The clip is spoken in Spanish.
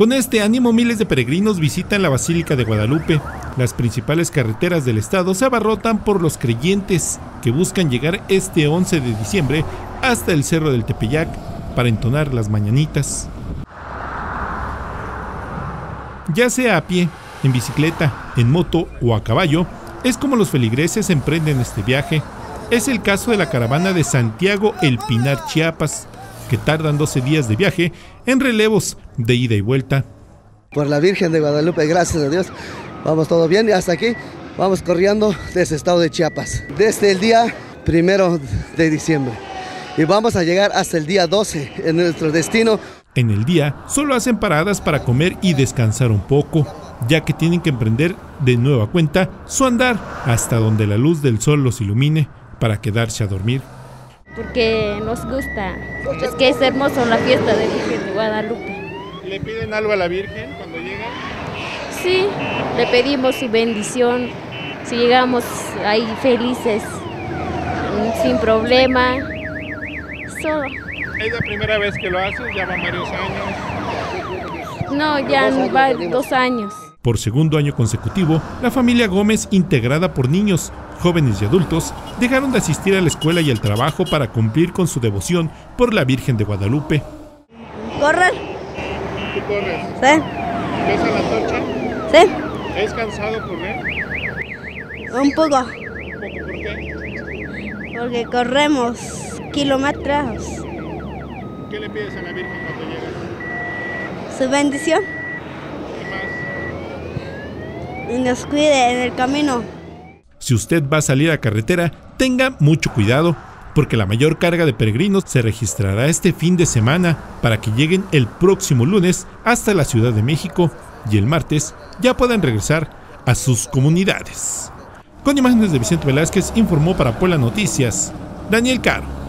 Con este ánimo, miles de peregrinos visitan la Basílica de Guadalupe. Las principales carreteras del estado se abarrotan por los creyentes que buscan llegar este 11 de diciembre hasta el Cerro del Tepeyac para entonar las mañanitas. Ya sea a pie, en bicicleta, en moto o a caballo, es como los feligreses emprenden este viaje. Es el caso de la caravana de Santiago El Pinar, Chiapas, que tardan 12 días de viaje en relevos de ida y vuelta. Por la Virgen de Guadalupe, gracias a Dios, vamos todo bien y hasta aquí vamos corriendo desde el estado de Chiapas, desde el día 1 de diciembre y vamos a llegar hasta el día 12 en nuestro destino. En el día solo hacen paradas para comer y descansar un poco, ya que tienen que emprender de nueva cuenta su andar hasta donde la luz del sol los ilumine para quedarse a dormir. Porque nos gusta, es que es hermoso la fiesta de Virgen de Guadalupe. ¿Le piden algo a la Virgen cuando llegan? Sí, le pedimos su bendición, si llegamos ahí felices, sin problema, solo. ¿Es la primera vez que lo hace? ¿Ya van varios años? No, ya va 2 años. Por segundo año consecutivo, la familia Gómez, integrada por niños, jóvenes y adultos, dejaron de asistir a la escuela y al trabajo para cumplir con su devoción por la Virgen de Guadalupe. ¿Correr? ¿Tú corres? Sí. ¿Ves a la antorcha? Sí. ¿Es cansado correr? Un poco. ¿Un poco? ¿Por qué? Porque corremos kilómetros. ¿Qué le pides a la Virgen cuando llegas? Su bendición. ¿Qué más? Y nos cuide en el camino. Si usted va a salir a carretera, tenga mucho cuidado, porque la mayor carga de peregrinos se registrará este fin de semana para que lleguen el próximo lunes hasta la Ciudad de México y el martes ya puedan regresar a sus comunidades. Con imágenes de Vicente Velázquez, informó para Puebla Noticias, Daniel Caro.